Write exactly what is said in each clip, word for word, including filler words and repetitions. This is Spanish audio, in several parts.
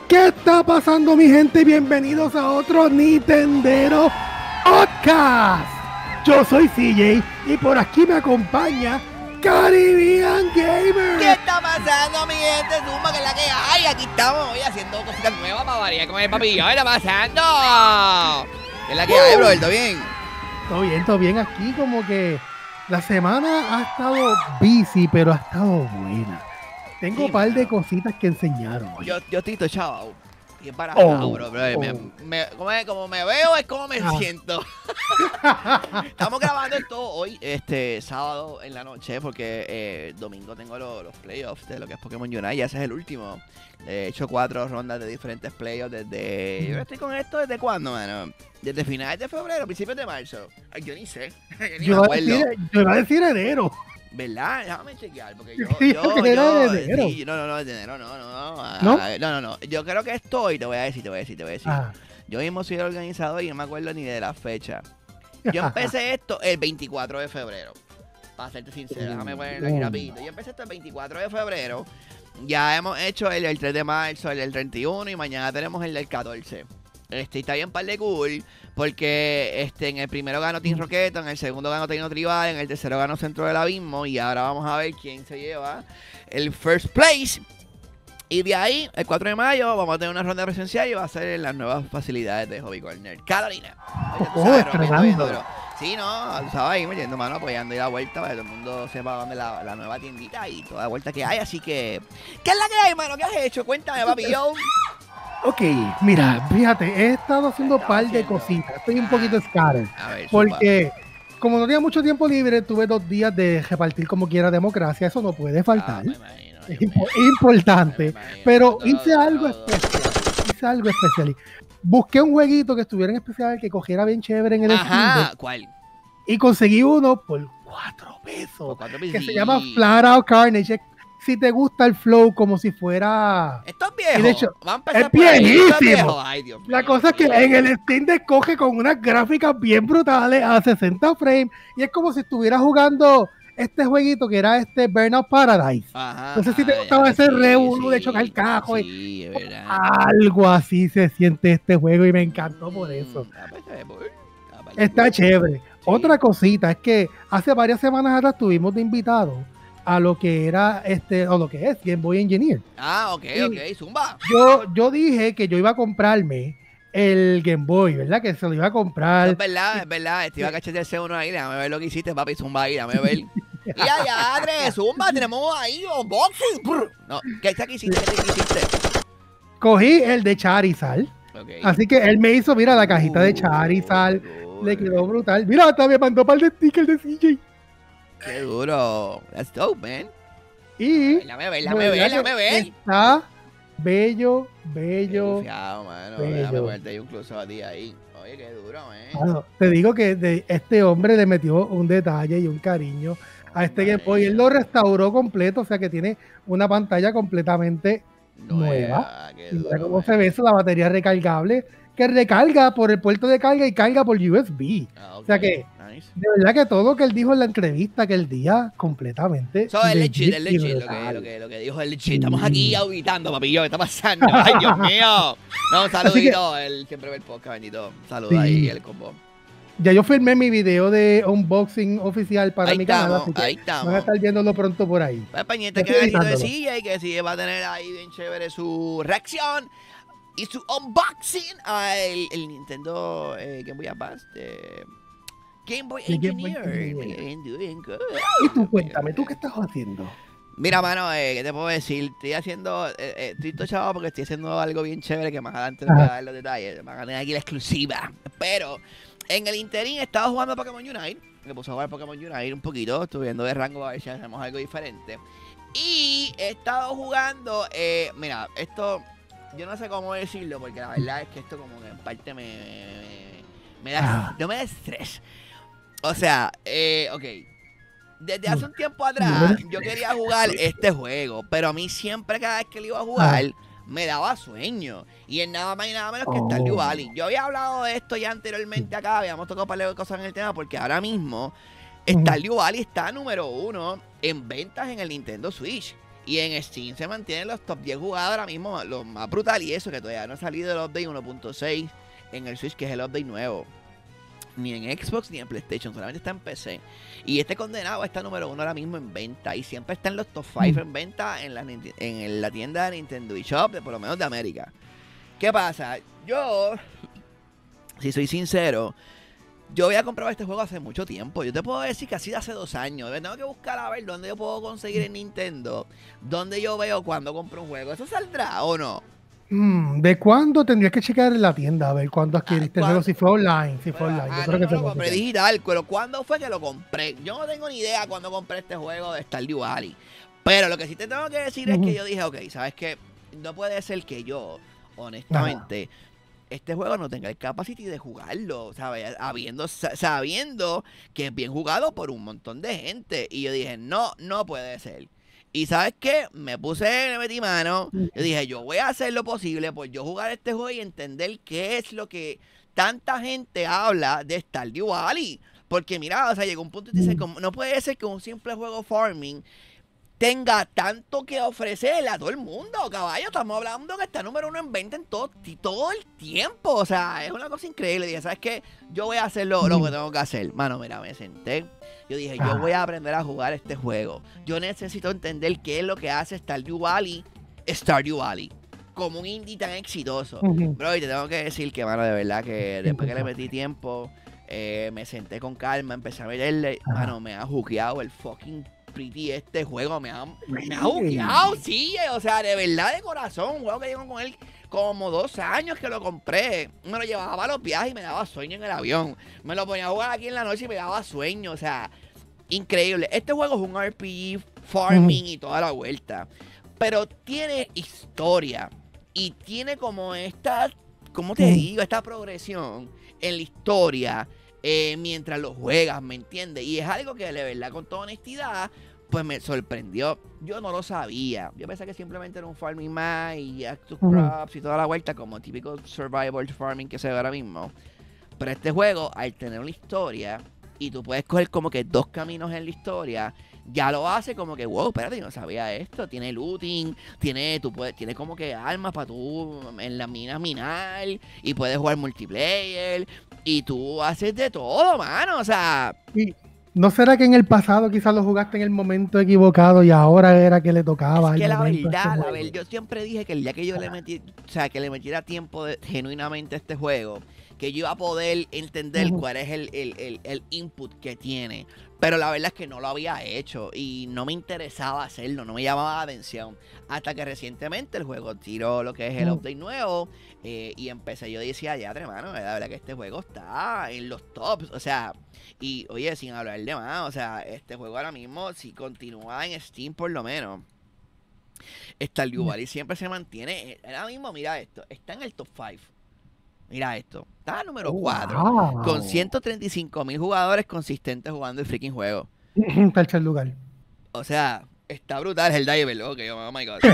¿Qué está pasando, mi gente? Bienvenidos a otro Nintendero Podcast. Yo soy C J y por aquí me acompaña Caribbean Gamer. ¿Qué está pasando, mi gente? Zumba, que es la que hay. Aquí estamos hoy haciendo cositas nuevas para variar con el papillo. ¿Qué está pasando? ¿Qué es la que hay, bro? ¿Todo bien? Todo bien, todo bien. Aquí como que la semana ha estado busy, pero ha estado buena. Tengo un sí, par de cositas que enseñaron hoy. Yo, yo estoy tochado. Bien parado, oh, bro, bro. Oh. Me, me, como, me, como me veo es como me ah. siento. Estamos grabando esto hoy, este sábado en la noche, porque eh, domingo tengo los, los playoffs de lo que es Pokémon Unite. Ya ese es el último. He hecho cuatro rondas de diferentes playoffs desde... Yo estoy con esto desde cuándo, mano. Desde finales de febrero, principios de marzo. Ay, yo ni sé. Yo, ni yo, iba decir, yo iba a decir enero. ¿Verdad? Déjame chequear, porque yo... Sí, yo, que era yo de enero. Sí, no, no, no, de enero, no, no, no. ¿No? No, no, no. Yo creo que estoy, te voy a decir, te voy a decir, te voy a decir. Ah. Yo mismo soy el organizador y no me acuerdo ni de la fecha. Yo empecé esto el veinticuatro de febrero. Para serte sincero, déjame ponerlo aquí rapidito. Yo empecé esto el veinticuatro de febrero. Ya hemos hecho el del tres de marzo, el del treinta y uno y mañana tenemos el del catorce. Este, está bien par de cool, porque este, en el primero ganó Team Rocket, en el segundo ganó Team Tribal, en el tercero ganó Centro del Abismo, y ahora vamos a ver quién se lleva el first place. Y de ahí, el cuatro de mayo, vamos a tener una ronda presencial y va a ser en las nuevas facilidades de Hobby Corner. Carolina. Oh, estrenando. Sí, no, estaba ahí metiendo mano, apoyando y la vuelta para que todo el mundo sepa dónde la, la nueva tiendita y toda la vuelta que hay. Así que, ¿qué es la que hay, mano? ¿Qué has hecho? Cuéntame, papi. Yo. Ok, mira, fíjate, he estado haciendo un par de cositas. Estoy un poquito scattered. Porque, suba. como no tenía mucho tiempo libre, tuve dos días de repartir como quiera democracia. Eso no puede faltar. Ah, imagino, es imp importante. Pero hice algo especial. Hice algo especial. Busqué un jueguito que estuviera en especial, que cogiera bien chévere en el Ajá, ¿cuál? Y conseguí uno por cuatro pesos. Por cuatro pesos. Que se llama Flat Out Carnage. Si te gusta el flow como si fuera... Esto es viejo. Y de hecho, Va a es viejísimo. Es viejo. Ay, Dios mío, la cosa es que en el Steam te coge con unas gráficas bien brutales a sesenta frames. Y es como si estuvieras jugando este jueguito que era este Burnout Paradise. Ajá, no sé si te gustaba ay, ese sí, revuelo sí, de chocar el cajo. Sí, es verdad. Algo así se siente este juego y me encantó por eso. Está chévere. Sí. Otra cosita es que hace varias semanas atrás tuvimos de invitados a lo que era este, o lo que es Game Boy Engineer. Ah, ok, y ok, zumba. Yo, yo dije que yo iba a comprarme el Game Boy, ¿verdad? Que se lo iba a comprar. Es verdad, es verdad. Te iba a cachar el C uno ahí, déjame ver lo que hiciste, papi, zumba ahí, déjame ver. Y allá, Andrés, zumba, tenemos ahí unboxing. No, ¿qué está que hiciste? ¿Qué hiciste? Cogí el de Charizard. Okay. Así que él me hizo, mira, la cajita uh, de Charizard. Uh, le quedó brutal. Mira, hasta me mandó un par de stickers de C J. Qué duro. That's dope, man. Y déjame ver, déjame ver, déjame ver. Está bello, bello. Confiado, mano. Bello. Déjame ponerte ahí un close a ti ahí. Oye, qué duro, man. Bueno, te digo que de este hombre le metió un detalle y un cariño a este Game Boy. Él lo restauró completo, o sea que tiene una pantalla completamente nueva. nueva. Mira duro, cómo man. se ve eso, la batería recargable, que recarga por el puerto de carga y carga por U S B. Ah, okay. O sea que nice. De verdad que todo lo que él dijo en la entrevista aquel día, completamente. Eso es legit, es legit, lo que, lo, que, lo que dijo es legit. Estamos aquí auditando, papillo, ¿qué está pasando? Ay, Dios mío. No, un saludito, que, él siempre ve el podcast, bendito. Saludos sí. ahí, el combo. Ya yo filmé mi video de unboxing oficial para ahí mi estamos, canal, así que ahí estamos. van a estar viéndolo pronto por ahí. Pues pendiente que el de silla y que sí va a tener ahí bien chévere su reacción y su unboxing al el Nintendo eh, Game Boy Advance de Game Boy Engineer. Y tú cuéntame, ¿tú qué estás haciendo? Mira, mano, eh, ¿qué te puedo decir? Estoy haciendo, eh, eh, estoy tochado porque estoy haciendo algo bien chévere que más adelante les voy a dar los detalles. Van a tener aquí la exclusiva. Pero en el interín he estado jugando Pokémon Unite. Me puse a jugar Pokémon Unite un poquito. Estuve viendo de rango a ver si hacemos algo diferente. Y he estado jugando, eh, mira, esto, yo no sé cómo decirlo porque la verdad es que esto como que en parte me, me, me da, no me da estrés. O sea, eh, ok. Desde hace un tiempo atrás yo quería jugar este juego, pero a mí siempre cada vez que lo iba a jugar me daba sueño. Y es nada más y nada menos que Stardew Valley. Yo había hablado de esto ya anteriormente acá, habíamos tocado un par de cosas en el tema, porque ahora mismo Stardew Valley está número uno en ventas en el Nintendo Switch. Y en Steam se mantienen los top diez jugados ahora mismo, lo más brutal y eso, que todavía no ha salido el update uno punto seis en el Switch, que es el update nuevo. Ni en Xbox ni en PlayStation, solamente está en P C. Y este condenado está número uno ahora mismo en venta. Y siempre está en los top cinco en venta en la, en la tienda de Nintendo eShop, de, por lo menos de América. ¿Qué pasa? Yo, si soy sincero, yo había comprado este juego hace mucho tiempo. Yo te puedo decir que así de hace dos años. Tengo que buscar a ver dónde yo puedo conseguir en Nintendo, dónde yo veo cuando compro un juego. ¿Eso saldrá o no? ¿De cuándo tendrías que checar en la tienda a ver cuándo adquiriste ah, el juego? Si fue online, si fue bueno, online. Ah, yo no, creo que no, lo compré digital, pero ¿cuándo fue que lo compré? Yo no tengo ni idea cuándo compré este juego de Stardew Valley. Pero lo que sí te tengo que decir uh -huh. es que yo dije, ok, ¿sabes qué? No puede ser que yo, honestamente, Ajá. este juego no tenga el capacity de jugarlo, ¿sabes? Habiendo, sabiendo que es bien jugado por un montón de gente. Y yo dije, no, no puede ser. Y ¿sabes qué? Me puse, me metí mano. Yo dije, yo voy a hacer lo posible por yo jugar este juego y entender qué es lo que tanta gente habla de Stardew Valley. Porque mira, o sea, llegó un punto y dice, como, no puede ser que un simple juego farming tenga tanto que ofrecerle a todo el mundo, caballo. Estamos hablando que está número uno en venta en todo, todo el tiempo. O sea, es una cosa increíble. Dije, ¿sabes qué? Yo voy a hacer lo, lo que tengo que hacer. Mano, mira, me senté. Yo dije, yo voy a aprender a jugar este juego. Yo necesito entender qué es lo que hace Stardew Valley, Stardew Valley, como un indie tan exitoso. Uh-huh. Bro, y te tengo que decir que, mano, de verdad que después que le metí tiempo, eh, me senté con calma, empecé a meterle, uh-huh. mano, me ha jugueado el fucking pretty este juego, me ha, me ha jugueado, sí, o sea, de verdad, de corazón, un juego que llevo con él como dos años que lo compré. Me lo llevaba a los viajes y me daba sueño en el avión. Me lo ponía a jugar aquí en la noche y me daba sueño. O sea, increíble. Este juego es un R P G, farming y toda la vuelta. Pero tiene historia. Y tiene como esta, ¿cómo te digo? Esta progresión en la historia eh, mientras lo juegas, ¿me entiendes? Y es algo que de verdad, con toda honestidad, pues me sorprendió. Yo no lo sabía. Yo pensé que simplemente era un farming más y actus crops y toda la vuelta, como típico survival farming que se ve ahora mismo. Pero este juego, al tener una historia, y tú puedes coger como que dos caminos en la historia, ya lo hace como que, wow, espérate, yo no sabía esto. Tiene looting, tiene, tú puedes, tiene como que armas para tú en las minas minar, y puedes jugar multiplayer, y tú haces de todo, mano. O sea... Sí. ¿No será que en el pasado quizás lo jugaste en el momento equivocado y ahora era que le tocaba? Es que la verdad, la verdad, yo siempre dije que el día que yo le metí, o sea, que le metiera tiempo de, genuinamente a este juego, que yo iba a poder entender uh-huh. cuál es el, el, el, el input que tiene. Pero la verdad es que no lo había hecho y no me interesaba hacerlo, no me llamaba la atención. Hasta que recientemente el juego tiró lo que es el uh-huh. update nuevo eh, y empecé, yo decía, ya, hermano, la verdad que este juego está en los tops, o sea... Y, oye, sin hablar de más, o sea, este juego ahora mismo, si continúa en Steam por lo menos, Stardew Valley siempre se mantiene. Ahora mismo, mira esto, está en el top cinco. Mira esto, está número cuatro, wow. con ciento treinta y cinco mil jugadores consistentes jugando el freaking juego. Está el lugar. O sea, está brutal el Diver, ok, oh my god.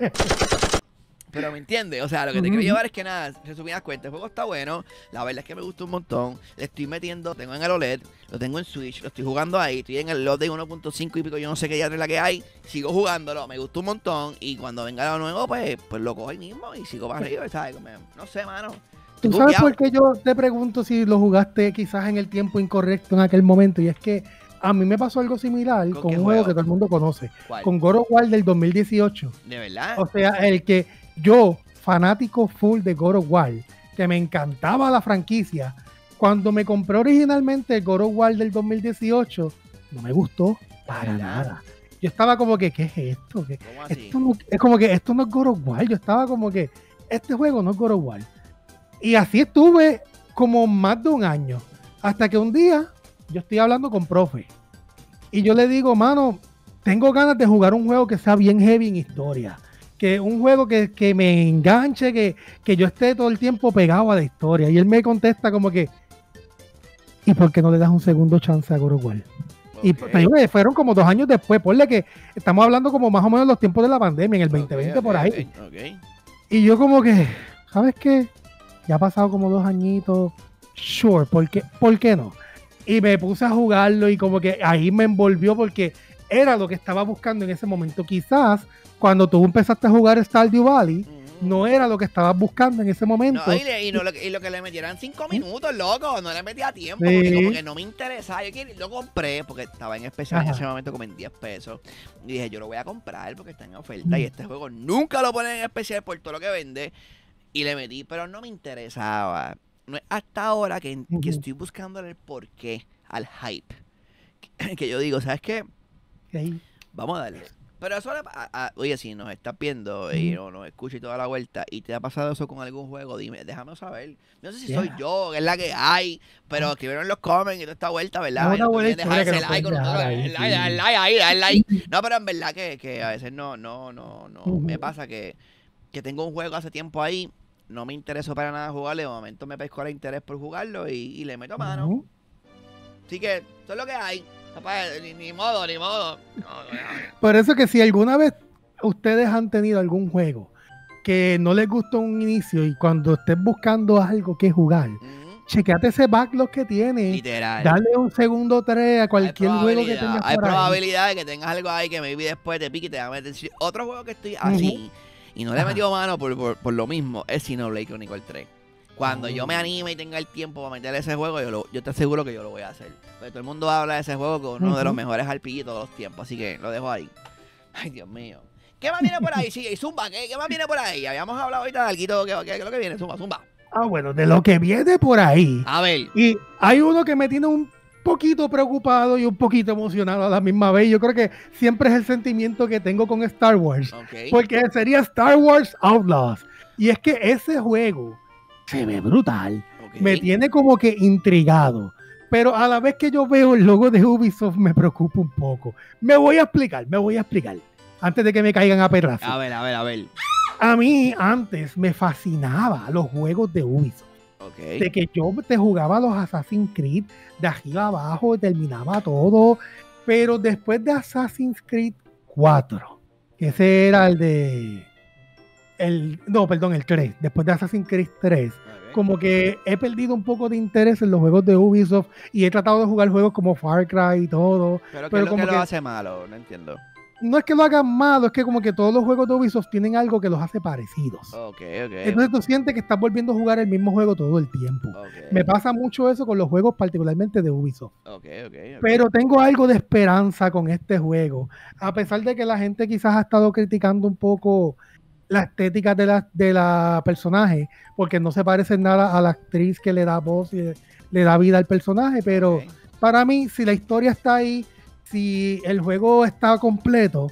Pero me entiendes, o sea, lo que te uh-huh. quiero llevar es que nada, resumidas cuentas, el juego está bueno, la verdad es que me gustó un montón, le estoy metiendo, tengo en el O L E D, lo tengo en Switch, lo estoy jugando ahí, estoy en el update uno punto cinco y pico, yo no sé qué ya es la que hay, sigo jugándolo, me gustó un montón, y cuando venga lo nuevo, pues, pues lo cojo ahí mismo y sigo para arriba, ¿sabes? No sé, mano. ¿Tú sabes por qué yo te pregunto si lo jugaste quizás en el tiempo incorrecto en aquel momento? Y es que a mí me pasó algo similar con, con un juego? juego que todo el mundo conoce, ¿Cuál? Con God of War del dos mil dieciocho. ¿De verdad? O sea, el que yo, fanático full de God of War, que me encantaba la franquicia, cuando me compré originalmente el God of War del dos mil dieciocho, no me gustó para nada. Yo estaba como que, ¿qué es esto? ¿Qué? Esto no, es como que esto no es God of War. Yo estaba como que, este juego no es God of War. Y así estuve como más de un año. Hasta que un día, yo estoy hablando con profe. Y yo le digo, mano, tengo ganas de jugar un juego que sea bien heavy en historia. Que un juego que, que me enganche, que, que yo esté todo el tiempo pegado a la historia. Y él me contesta como que, ¿y por qué no le das un segundo chance a God of War? Okay. Y pues, fueron como dos años después, ponle que estamos hablando como más o menos los tiempos de la pandemia, en el veinte veinte okay, por ahí. Okay, okay. Y yo como que, ¿sabes qué? Ya ha pasado como dos añitos, sure, ¿por qué, ¿por qué no? Y me puse a jugarlo y como que ahí me envolvió porque era lo que estaba buscando en ese momento. Quizás cuando tú empezaste a jugar Stardew Valley, mm. no era lo que estabas buscando en ese momento. No, y, le, y, no, lo, y lo que le metieran cinco minutos, loco, no le metía tiempo, sí. porque como que no me interesaba. Yo lo compré porque estaba en especial. Ajá. En ese momento como en diez pesos. Y dije, yo lo voy a comprar porque está en oferta. Mm. Y este juego nunca lo ponen en especial por todo lo que vende. Y le metí, pero no me interesaba. No es hasta ahora que, uh-huh. que estoy buscándole el porqué al hype. Que, que yo digo, ¿sabes qué? Okay. Vamos a darle. Pero eso, a, a, oye, si nos estás viendo y no, nos escuchas y toda la vuelta y te ha pasado eso con algún juego, dime, déjame saber. No sé si yeah. soy yo, que es la que hay, pero escribieron en los comments y toda esta vuelta, ¿verdad? No, no dejar ese like con nosotros, el like, el like ahí, el like. No, pero en verdad que, que a veces no, no, no, no. Uh-huh. Me pasa que, que tengo un juego hace tiempo ahí, no me interesó para nada jugarlo, de momento me pescó el interés por jugarlo y, y le meto mano. Uh-huh. Así que eso es lo que hay. Ni, ni modo, ni modo. No, no, no. Por eso que si alguna vez ustedes han tenido algún juego que no les gustó un inicio y cuando estés buscando algo que jugar, mm-hmm. chequeate ese backlog que tiene. Literal. Dale un segundo tres a cualquier juego que tengas. Hay por probabilidad ahí. de que tengas algo ahí que maybe después te pique y te va a meter. Otro juego que estoy así uh-huh. y no le he metido mano por, por, por lo mismo es Xenoblade Chronicles tres. Cuando oh. yo me anime y tenga el tiempo para meter ese juego, yo, lo, yo te aseguro que yo lo voy a hacer. Porque todo el mundo habla de ese juego como uno uh-huh. de los mejores R P G de todos los tiempos. Así que lo dejo ahí. Ay, Dios mío. ¿Qué más viene por ahí? Sí, Zumba, ¿qué, ¿qué más viene por ahí? Habíamos hablado ahorita de algo. ¿Qué, qué, qué es lo que viene? Zumba, Zumba. Ah, bueno, de lo que viene por ahí. A ver. Y hay uno que me tiene un poquito preocupado y un poquito emocionado a la misma vez. Yo creo que siempre es el sentimiento que tengo con Star Wars. Okay. Porque sería Star Wars Outlaws. Y es que ese juego se ve brutal, okay. me tiene como que intrigado, pero a la vez que yo veo el logo de Ubisoft me preocupa un poco. Me voy a explicar, me voy a explicar, antes de que me caigan a perrazos. A ver, a ver, a ver. A mí antes me fascinaba los juegos de Ubisoft, okay. de que yo te jugaba los Assassin's Creed de arriba abajo, terminaba todo, pero después de Assassin's Creed cuatro, ese era el de... El, no, perdón, el tres. Después de Assassin's Creed tres, okay. como que he perdido un poco de interés en los juegos de Ubisoft y he tratado de jugar juegos como Far Cry y todo. Pero, pero ¿qué como es lo que, que lo hace malo? No entiendo. No es que lo hagan malo, es que como que todos los juegos de Ubisoft tienen algo que los hace parecidos. Okay, okay. Entonces tú sientes que estás volviendo a jugar el mismo juego todo el tiempo. Okay. Me pasa mucho eso con los juegos particularmente de Ubisoft. Okay, okay, okay. Pero tengo algo de esperanza con este juego. A pesar de que la gente quizás ha estado criticando un poco la estética de la, de la personaje, porque no se parece nada a la actriz que le da voz y le, le da vida al personaje, pero okay. para mí, si la historia está ahí, si el juego está completo,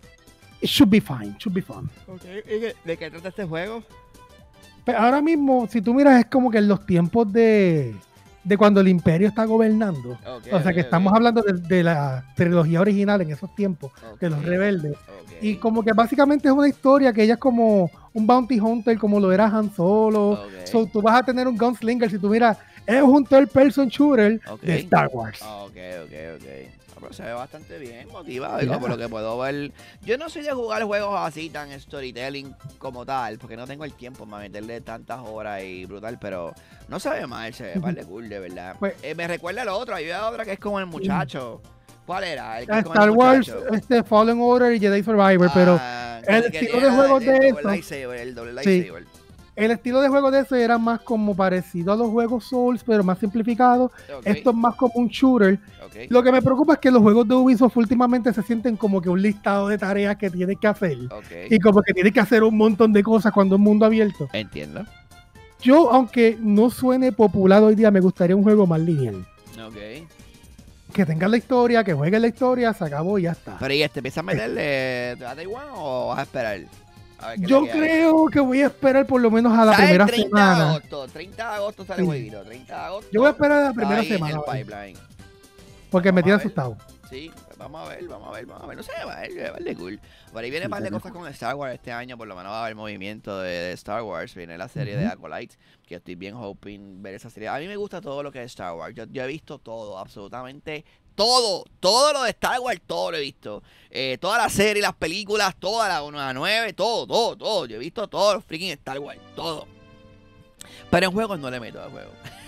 it should be fine, should be fun. Okay. ¿Y de qué trata este juego? Pero ahora mismo, si tú miras, es como que en los tiempos de, de cuando el Imperio está gobernando, okay, o sea que okay, estamos okay. hablando de, de la trilogía original en esos tiempos, okay. de los rebeldes. Y como que básicamente es una historia que ella es como un bounty hunter, como lo era Han Solo. Okay. So, tú vas a tener un gunslinger si tú miras, es un third person shooter okay. de Star Wars. Ok, ok, ok. Pero se ve bastante bien, motivado, yeah. por lo que puedo ver. Yo no soy de jugar juegos así tan storytelling como tal, porque no tengo el tiempo para meterle tantas horas y brutal, pero no se ve mal, se ve uh-huh. par de cool, de verdad. Pues, eh, me recuerda a lo otro, hay otra que es como el muchacho. ¿Cuál era? El que Star el Wars, este, Fallen Order y Jedi Survivor, ah, pero el estilo de juego de eso, lightsaber, el doble lightsaber. Sí, el estilo de juego de eso era más como parecido a los juegos Souls, pero más simplificado. Okay. Esto es más como un shooter. Okay. Lo que me preocupa es que los juegos de Ubisoft últimamente se sienten como que un listado de tareas que tienes que hacer. Okay. Y como que tienes que hacer un montón de cosas cuando es un mundo abierto. Entiendo. Yo, aunque no suene popular hoy día, me gustaría un juego más lineal. Ok. Que tenga la historia, que juegue la historia, se acabó y ya está. Pero ¿y este empieza a meterle a Taiwán o vas a esperar? A Yo creo que voy a esperar por lo menos a la primera treinta semana. De agosto, treinta de agosto sale el jueguito. treinta de agosto. Yo voy a esperar a la primera semana. El pipeline. Porque vamos me tiene asustado. Sí, pues vamos a ver, vamos a ver, vamos a ver. No sé, va a ver, va a ver cool. Por ahí viene un par de cosas con Star Wars este año, por lo menos va a haber movimiento de, de Star Wars. Viene la serie uh-huh. de Acolyte, que estoy bien hoping ver esa serie. A mí me gusta todo lo que es Star Wars. Yo, yo he visto todo, absolutamente todo. Todo lo de Star Wars, todo lo he visto. Eh, toda la serie, las películas, toda la uno a nueve, todo, todo, todo. Yo he visto todo los freaking Star Wars, todo. Pero en juegos no le meto al juego.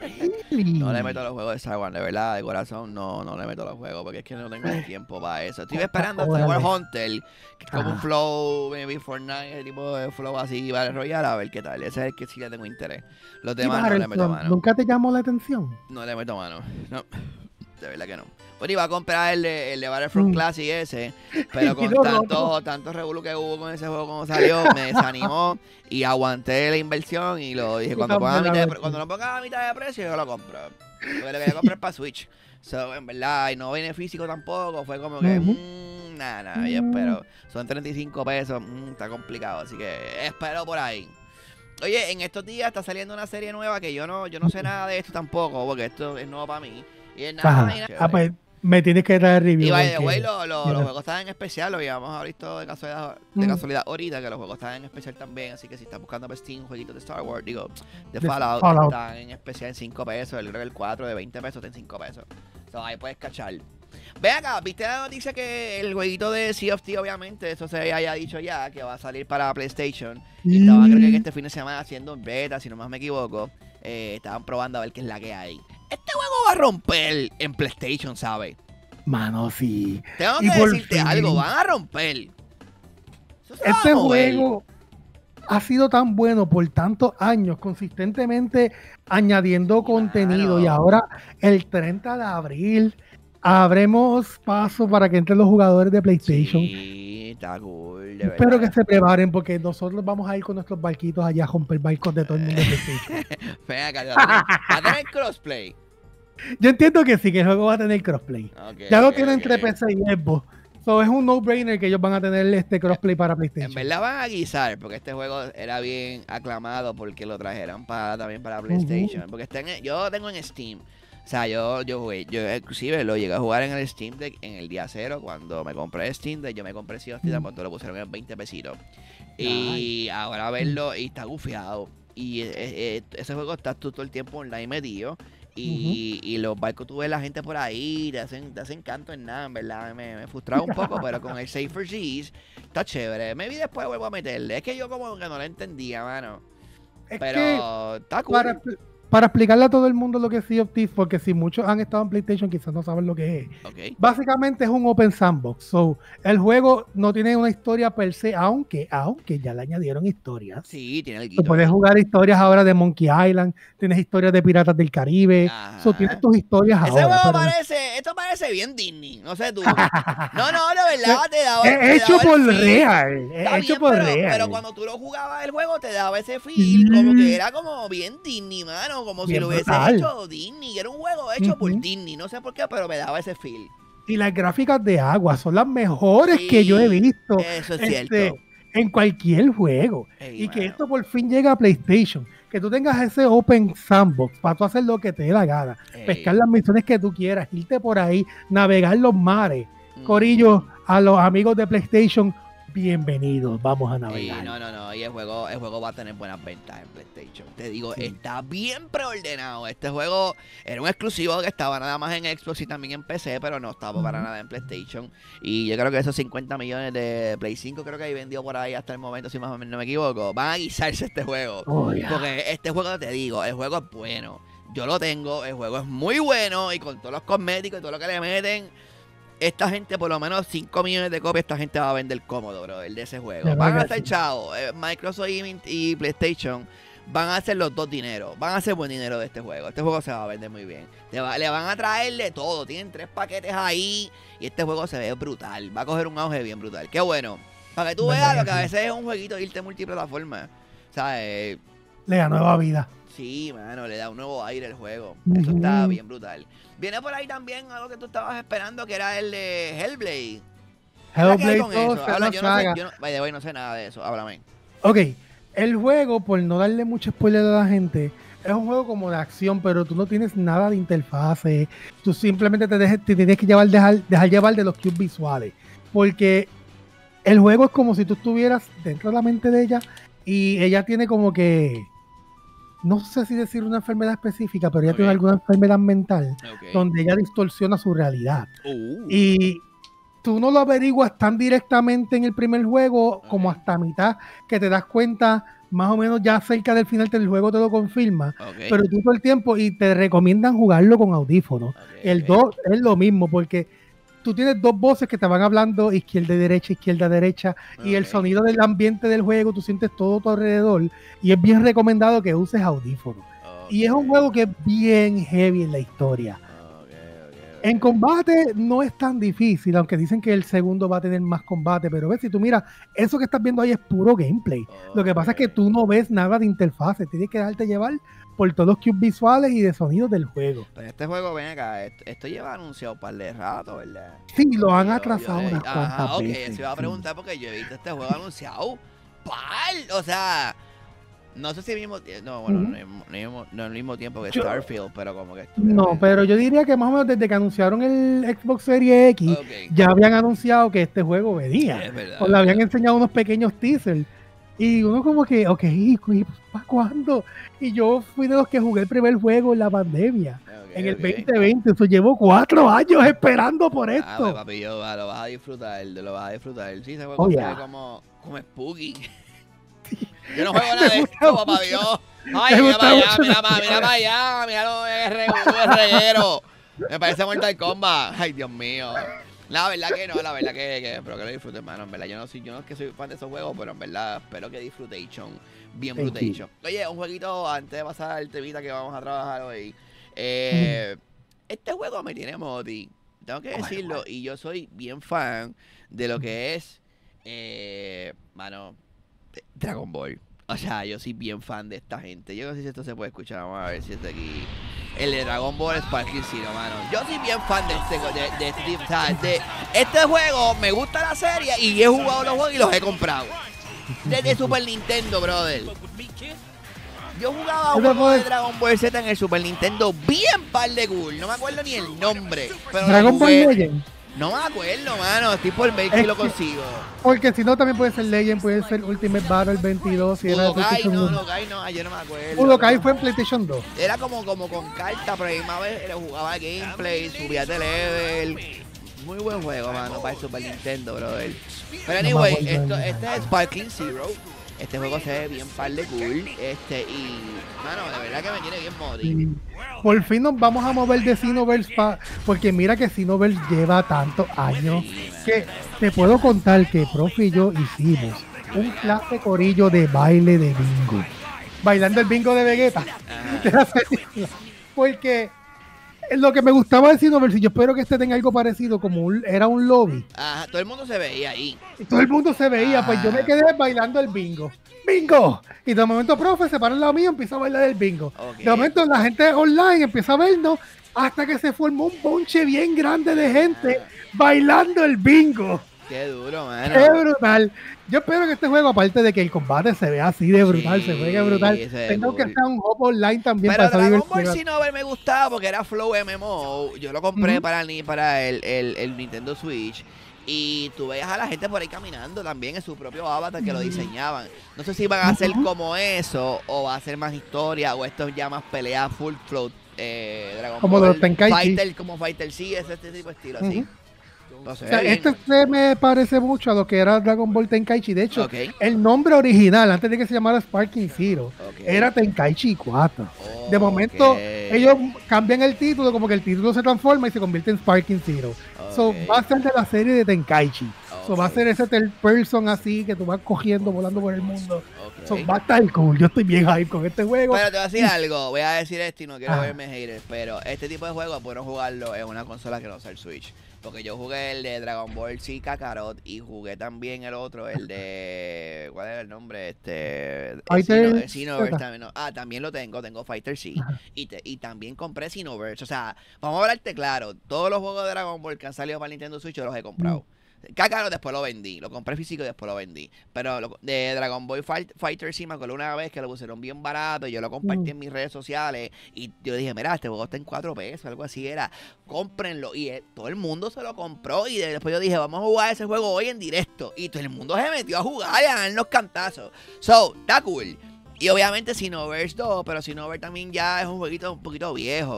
Really? No le meto a los juegos de Star Wars, de verdad, de corazón, no, no le meto a los juegos, porque es que no tengo el tiempo para eso. Estoy esperando Star Wars Hunter, que es como un flow, maybe Fortnite, el tipo de flow así, Battle Royale, a ver qué tal. Ese es el que sí le tengo interés. Los demás no le meto mano. ¿Nunca te llamó la atención? No le meto mano, no. De verdad que no. Pues iba a comprar el de, el de Battlefront mm. Classic ese, pero con no, tanto, no. tanto revolú que hubo con ese juego cuando salió, me desanimó y aguanté la inversión y lo dije, cuando, ponga a mitad de, cuando lo ponga a mitad de precio yo lo compro. Porque lo quería comprar para Switch. So, en verdad, y no viene físico tampoco, fue como que, uh -huh. mmm, nada, nada, yo espero. Son treinta y cinco pesos, mmm, está complicado, así que espero por ahí. Oye, en estos días está saliendo una serie nueva que yo no, yo no sé nada de esto tampoco, porque esto es nuevo para mí. Y es nada, nada, ah, pues me tienes que dar review. Y by the way, lo, lo, los juegos están en especial, lo habíamos visto de casualidad, de casualidad mm. ahorita, que los juegos están en especial también, así que si estás buscando por Steam jueguitos de Star Wars, digo, de Fallout, Fallout, están en especial en cinco pesos, el, creo que el cuatro de veinte pesos está en cinco pesos. So, ahí puedes cachar. Ve acá, ¿viste la noticia que el jueguito de Sea of Thieves, obviamente, eso se haya dicho ya, que va a salir para PlayStation? Y estaban, creo que este fin de semana haciendo un beta, si no más me equivoco. Eh, estaban probando a ver qué es la que hay. Este juego va a romper en PlayStation, ¿sabes? Mano, sí. Tengo que decirte fin, algo, van a romper. Este juego ha sido tan bueno por tantos años, consistentemente añadiendo y contenido. Mano. Y ahora, el treinta de abril, abremos paso para que entren los jugadores de PlayStation. Sí, está cool, de Espero verdad. que se preparen porque nosotros vamos a ir con nuestros barquitos allá a romper barcos de todo el mundo de PlayStation. Venga, ¿va a tener crossplay? Yo entiendo que sí, que el juego va a tener crossplay. Okay, ya lo okay, tienen okay. entre P C y Xbox. So, es un no-brainer que ellos van a tener este crossplay para PlayStation. En verdad van a guisar, porque este juego era bien aclamado porque lo trajeron para, también para PlayStation. Uh-huh. Porque está en, yo lo tengo en Steam. O sea, yo, yo jugué, yo inclusive lo llegué a jugar en el Steam Deck en el día cero. Cuando me compré el Steam Deck, yo me compré Sea of Thieves, cuando lo pusieron en veinte pesitos. Y ahora verlo, y está gufiado. Y eh, eh, ese juego está todo el tiempo online metido. Y, uh-huh. y los barcos, tú ves la gente por ahí, te hacen, te hacen canto en nada, en verdad, me, me frustraba un poco, pero con el Save for Seas está chévere. Me vi después vuelvo a meterle. Es que yo como que no lo entendía, mano. Es pero está cool. Para, para explicarle a todo el mundo lo que es Sea of Thieves, porque si muchos han estado en PlayStation quizás no saben lo que es. Okay. Básicamente es un open sandbox. So, el juego no tiene una historia per se, aunque, aunque ya le añadieron historias. Sí, tiene el guito. Tú puedes jugar historias ahora de Monkey Island, tienes historias de Piratas del Caribe. So, tienes tus historias Ese ahora. Ese juego pero... parece, esto parece bien Disney, no sé tú. No, no, de verdad, te daba. Es te hecho daba por real. Es Está hecho bien, por pero, real. pero cuando tú lo jugabas el juego, te daba ese feel, mm. como que era como bien Disney, mano. Como bien si lo hubiese brutal. hecho Disney. Era un juego hecho uh-huh. por Disney. No sé por qué, pero me daba ese feel. Y las gráficas de agua son las mejores sí, que yo he visto. Eso es este, cierto. En cualquier juego. Ey, y mano. Que esto por fin llega a PlayStation. Que tú tengas ese open sandbox para tú hacer lo que te dé la gana. Ey. Pescar las misiones que tú quieras. Irte por ahí. Navegar los mares. Mm. Corillo, a los amigos de PlayStation, bienvenidos, vamos a navegar. Sí, no, no, no, y el juego, el juego va a tener buenas ventas en PlayStation. Te digo, sí. Está bien preordenado. Este juego era un exclusivo que estaba nada más en Xbox y también en P C, pero no estaba uh-huh. para nada en PlayStation. Y yo creo que esos cincuenta millones de Play cinco, creo que ahí vendió por ahí hasta el momento, si más o menos no me equivoco. Van a guisarse este juego. Oh, yeah. Porque este juego, te digo, el juego es bueno. Yo lo tengo, el juego es muy bueno y con todos los cosméticos y todo lo que le meten. Esta gente, por lo menos cinco millones de copias, esta gente va a vender cómodo, bro, el de ese juego. Van a hacer chavo. Eh, Microsoft y, y PlayStation van a hacer los dos dineros. Van a hacer buen dinero de este juego. Este juego se va a vender muy bien. Le, va, le van a traerle todo. Tienen tres paquetes ahí. Y este juego se ve brutal. Va a coger un auge bien brutal. Qué bueno. Para que tú veas lo que a veces es un jueguito de irte multiplataforma. ¿Sabes? Le da nueva vida. Sí, mano, le da un nuevo aire al juego. Eso uh-huh. está bien brutal. Viene por ahí también algo que tú estabas esperando, que era el de Hellblade. Hellblade dos, Habla, yo, no sé, yo, no, by the way, no sé nada de eso, háblame. Ok, el juego, por no darle mucho spoiler a la gente, es un juego como de acción, pero tú no tienes nada de interfase. Tú simplemente te, dejes, te tienes que llevar, dejar, dejar llevar de los cues visuales. Porque el juego es como si tú estuvieras dentro de la mente de ella y ella tiene como que... No sé si decir una enfermedad específica, pero ella okay. tiene alguna enfermedad mental okay. donde ella distorsiona su realidad. Uh. Y tú no lo averiguas tan directamente en el primer juego okay. como hasta mitad, que te das cuenta más o menos ya cerca del final del juego te lo confirma, okay. pero tú todo el tiempo y te recomiendan jugarlo con audífonos. Okay, el dos okay. es lo mismo porque tú tienes dos voces que te van hablando izquierda y derecha, izquierda, derecha, okay. y el sonido del ambiente del juego, tú sientes todo a tu alrededor, y es bien recomendado que uses audífonos. Okay. Y es un juego que es bien heavy en la historia. Okay, okay, okay. En combate no es tan difícil, aunque dicen que el segundo va a tener más combate, pero ves, si tú miras, eso que estás viendo ahí es puro gameplay. Okay. Lo que pasa es que tú no ves nada de interfaces, tienes que dejarte llevar por todos los cubes visuales y de sonidos del juego. Pero este juego, ven acá, esto, esto lleva anunciado un par de rato, ¿verdad? Sí, lo han atrasado yo, yo, unas cuantas ajá, okay, veces. Ok, se iba a preguntar sí. porque yo he visto este juego anunciado par, o sea, no sé si mismo no, bueno, uh-huh. no, no, no al mismo tiempo que yo, Starfield, pero como que... No, bien. Pero yo diría que más o menos desde que anunciaron el Xbox Series X, okay. ya habían anunciado que este juego venía. Sí, es verdad, o le habían verdad. enseñado unos pequeños teasers. Y uno como que, ok, ¿para cuándo? Y yo fui de los que jugué el primer juego en la pandemia, okay, en el okay. veinte veinte. Eso llevo cuatro años esperando por esto. Ah, pues, papi, yo, lo vas a disfrutar, lo vas a disfrutar. Sí, ese juego oh, se yeah. ve como, como Spooky. Sí. Yo no juego nada de esto, papá Dios. Ay, mira para allá, mira para mira pa allá, mira los regueros. Me parece Mortal Kombat. Ay, Dios mío. La verdad que no, la verdad que, que espero que lo disfruten, hermano. En verdad, yo no, soy, yo no es que soy fan de esos juegos, pero en verdad espero que disfrutation, bien brutation. Oye, un jueguito antes de pasar al temita que vamos a trabajar hoy. Eh, mm. Este juego me tiene moti, tengo que decirlo, y yo soy bien fan de lo que es, eh, mano, Dragon Ball. O sea, yo soy bien fan de esta gente. Yo no sé si esto se puede escuchar, vamos a ver si está aquí. El de Dragon Ball Sparking Zero, mano. Yo soy bien fan de este, de, de este tipo, o sea, de este juego, me gusta la serie y he jugado los juegos y los he comprado. Desde Super Nintendo, brother. Yo jugaba un juego de Dragon Ball Z en el Super Nintendo bien par de cool. No me acuerdo ni el nombre. Pero Dragon Ball Legend. No me acuerdo, mano. Estoy por ver si lo consigo. Porque si no, también puede ser Legend, puede ser Ultimate Battle veintidós. Si era Budokai, no, Budokai no, yo no me acuerdo. Budokai fue en PlayStation dos. Era como, como con carta, pero misma vez lo jugaba gameplay, subía de level. Muy buen juego, mano, para el Super Nintendo, brother. Pero anyway, no esto, este es Sparking Zero. Este juego se ve bien par de cool. Este, y, mano, de verdad que me tiene bien modi. Por fin nos vamos a mover de Xenoverse, pa, porque mira que Xenoverse lleva tantos años sí, que te puedo contar que profe y yo hicimos un clase corillo de baile de bingo. Bailando el bingo de Vegeta. De la porque lo que me gustaba de Xenoverse, y yo espero que este tenga algo parecido, como un, era un lobby. Ajá, todo el mundo se veía ahí. Y todo el mundo se veía, ah. Pues yo me quedé bailando el bingo. ¡Bingo! Y de momento, profe, se para al lado mío y empieza a bailar el bingo. Okay. De momento, la gente online empieza a vernos hasta que se formó un bonche bien grande de gente ah. bailando el bingo. ¡Qué duro, mano! ¡Qué brutal! Yo espero que este juego, aparte de que el combate se vea así de brutal, sí, se juegue brutal, tengo cool. que estar un hop online también. Pero para Dragon Ball Xenoverse me gustaba porque era Flow M M O. Yo lo compré uh-huh. para, para el, el, el Nintendo Switch. Y tú veías a la gente por ahí caminando también en su propio avatar que uh-huh. lo diseñaban. No sé si van a hacer uh-huh. como eso, o va a ser más historia, o esto ya más pelea full flow. Eh, Dragon como Ball los Tenkaichi. Fighter, como Fighter, sí, es este tipo de estilo uh-huh. así. No sé, o sea, este se me parece mucho a lo que era Dragon Ball Tenkaichi. De hecho, okay. el nombre original, antes de que se llamara Sparking Zero, okay. era Tenkaichi cuatro. Oh, de momento, okay. ellos cambian el título, como que el título se transforma y se convierte en Sparking Zero. Okay. So, va a ser de la serie de Tenkaichi. Okay. So, va a ser ese third person así que tú vas cogiendo, volando por el mundo. Okay. So, va a estar cool. Yo estoy bien hype con este juego. Pero te voy a decir algo. Voy a decir esto y no quiero ah. verme hater, pero este tipo de juegos puedo jugarlo en una consola que no sea el Switch. Porque yo jugué el de Dragon Ball Z Kakarot y jugué también el otro, el de... ¿Cuál era el nombre? Este... Fighter Xenoverse también. No. Ah, también lo tengo, tengo Fighter Z. Y, te, y también compré Xenoverse. O sea, vamos a hablarte claro. Todos los juegos de Dragon Ball que han salido para Nintendo Switch yo los he comprado. Mm. Kakarot después lo vendí, lo compré físico y después lo vendí. Pero lo, de Dragon Ball Fight, Fighter sí me acuerdo una vez que lo pusieron bien barato y yo lo compartí mm. en mis redes sociales y yo dije, mira, este juego está en cuatro pesos, algo así era, cómprenlo. Y eh, todo el mundo se lo compró y después yo dije, vamos a jugar ese juego hoy en directo. Y todo el mundo se metió a jugar y a darnos cantazos. So, está cool. Y obviamente Xenoverse dos, pero Xenoverse también ya es un jueguito un poquito viejo.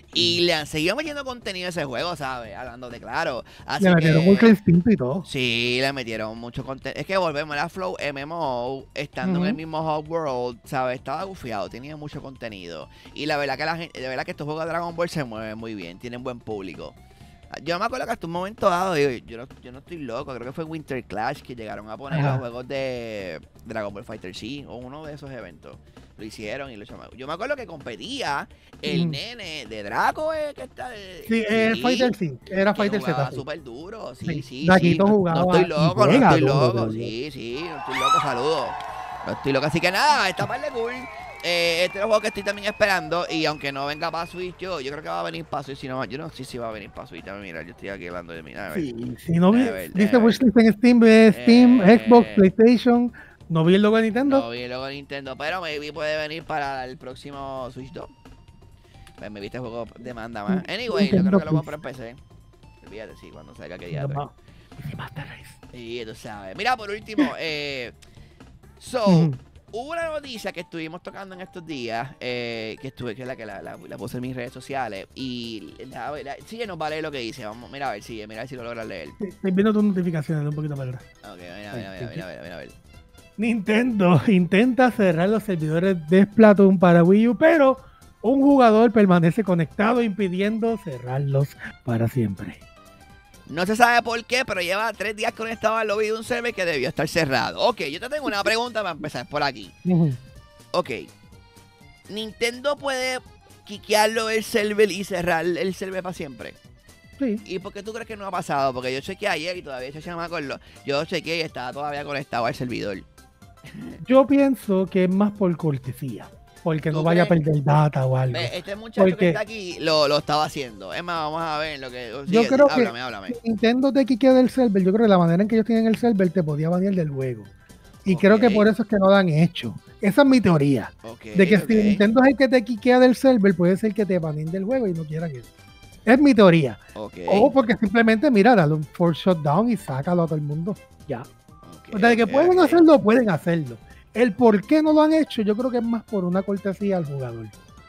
Y le han seguido metiendo contenido a ese juego, ¿sabes? Hablando de claro. Así le metieron que, mucho instinto y todo. Sí, le metieron mucho contenido. Es que volvemos a Flow M M O, estando uh-huh. en el mismo Hub World, ¿sabes? Estaba gufiado, tenía mucho contenido. Y la verdad que la gente, de verdad que estos juegos de Dragon Ball se mueven muy bien, tienen buen público. Yo me acuerdo que hasta un momento dado, yo, yo, no, yo no estoy loco, creo que fue Winter Clash que llegaron a poner Ajá. los juegos de Dragon Ball Fighter Z o uno de esos eventos. Lo hicieron y lo llamaron. Yo me acuerdo que competía el mm. nene de Draco, eh, que está. De, sí, eh, sí, Fighter Z. Era Fighter Z. Jugaba súper duro. Sí, sí, sí. Daquito sí. jugaba. No estoy loco, no estoy loco. Sí, sí, no estoy loco, saludos. No estoy loco. Así que nada, esta parte de cool. Eh, este es el juego que estoy también esperando. Y aunque no venga para Switch, yo, yo creo que va a venir para Switch. Si no, yo no sé si va a venir para Switch. Mira, yo estoy aquí hablando de mí. A ver. Sí, si no vi, dice wishlist en Steam, Steam, eh, Xbox, PlayStation. No vi el logo de Nintendo. No vi el logo de Nintendo, pero maybe puede venir para el próximo Switch dos. Pues me viste el juego demanda más. Anyway, yo creo que lo compro en P C. Olvídate, sí, cuando salga que día. No, y tú sabes. Mira, por último, eh. So, mm. hubo una noticia que estuvimos tocando en estos días. Eh, que estuve, que es la que la, la, la puse en mis redes sociales. Y la, la, sigue, nos vale lo que dice. Vamos, mira a ver, sigue, mira a ver si lo logras leer. Sí, estoy viendo tus notificaciones un poquito para atrás. Ok, mira, mira, mira, mira, mira, mira, mira. Nintendo intenta cerrar los servidores de Splatoon para Wii U, pero un jugador permanece conectado impidiendo cerrarlos para siempre. No se sabe por qué, pero lleva tres días conectado al lobby de un server que debió estar cerrado. Ok, yo te tengo una pregunta para empezar por aquí. Uh-huh. Ok, ¿Nintendo puede quiquearlo el server y cerrar el server para siempre? Sí. ¿Y por qué tú crees que no ha pasado? Porque yo chequeé ayer y todavía yo me acuerdo. Yo chequeé y estaba todavía conectado al servidor. Yo pienso que es más por cortesía, porque no vaya crees? a perder data o algo. Este muchacho porque... que está aquí lo, lo estaba haciendo. Es más, vamos a ver lo que... Yo sigue, creo háblame, que háblame. Nintendo te quiquea del server. Yo creo que la manera en que ellos tienen el server te podía banear del juego. Y okay. creo que por eso es que no lo han hecho. Esa es mi teoría. Okay, de que okay. si Nintendo es el que te quiquea del server, puede ser que te baneen del juego y no quieran eso. Es mi teoría. Okay. O porque simplemente, mira, dale un force shutdown y sácalo a todo el mundo. Ya. Okay, o sea, de que okay, pueden okay. hacerlo, pueden hacerlo. El por qué no lo han hecho, yo creo que es más por una cortesía al jugador.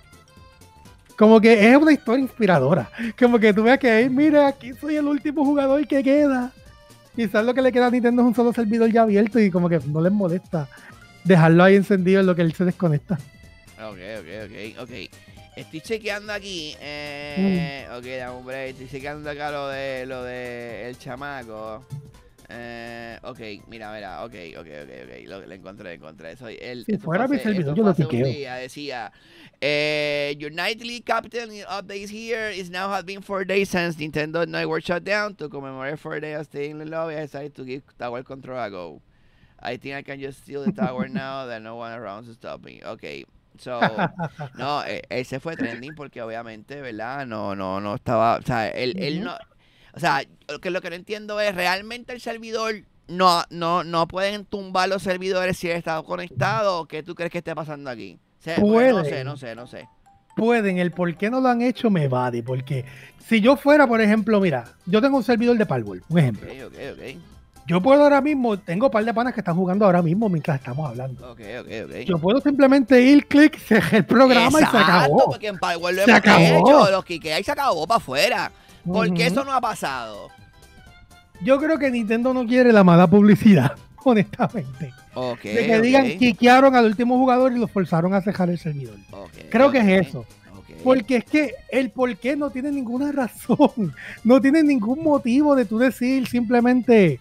Como que es una historia inspiradora. Como que tú veas que, hey, mira, aquí soy el último jugador que queda. Quizás lo que le queda a Nintendo es un solo servidor ya abierto y como que no les molesta dejarlo ahí encendido en lo que él se desconecta. Ok, ok, ok, ok. Estoy chequeando aquí. Eh, mm. Ok, dame un break. Estoy chequeando acá lo de lo de el chamaco. Eh, ok, mira, mira, ok, ok, ok, ok, lo, lo encontré, lo encontré. Soy el, si fuera mi servidor, yo lo piqueo. Decía, eh, your nightly capital updates here is now has been four days since Nintendo Network shut down. To commemorate four days of staying in the lobby, I decided to give tower control a go. I think I can just steal the tower now that no one around to stop me. Ok. So, no, él se fue trending porque obviamente, ¿verdad? No, no, no estaba, o sea, él, uh-huh. él no... O sea, lo que, lo que no entiendo es, ¿realmente el servidor no, no, no pueden tumbar los servidores si él está conectado? ¿O qué tú crees que esté pasando aquí? O sea, pueden, no sé, no sé, no sé. Pueden, el por qué no lo han hecho me vale, porque si yo fuera, por ejemplo, mira, yo tengo un servidor de Palworld, un ejemplo. Ok, ok, ok. Yo puedo ahora mismo, tengo un par de panas que están jugando ahora mismo mientras estamos hablando. Ok, ok, ok. Yo puedo simplemente ir, clic, cerrar el programa. Exacto, y se acabó. Porque en Palworld lo hemos hecho, los que hay se acabó para afuera. ¿Por qué uh-huh. eso no ha pasado? Yo creo que Nintendo no quiere la mala publicidad, honestamente. Okay, de que okay. digan quiquearon al último jugador y lo forzaron a cejar el servidor. Okay, creo okay, que es eso. Okay. Porque es que el por qué no tiene ninguna razón. No tiene ningún motivo de tú decir simplemente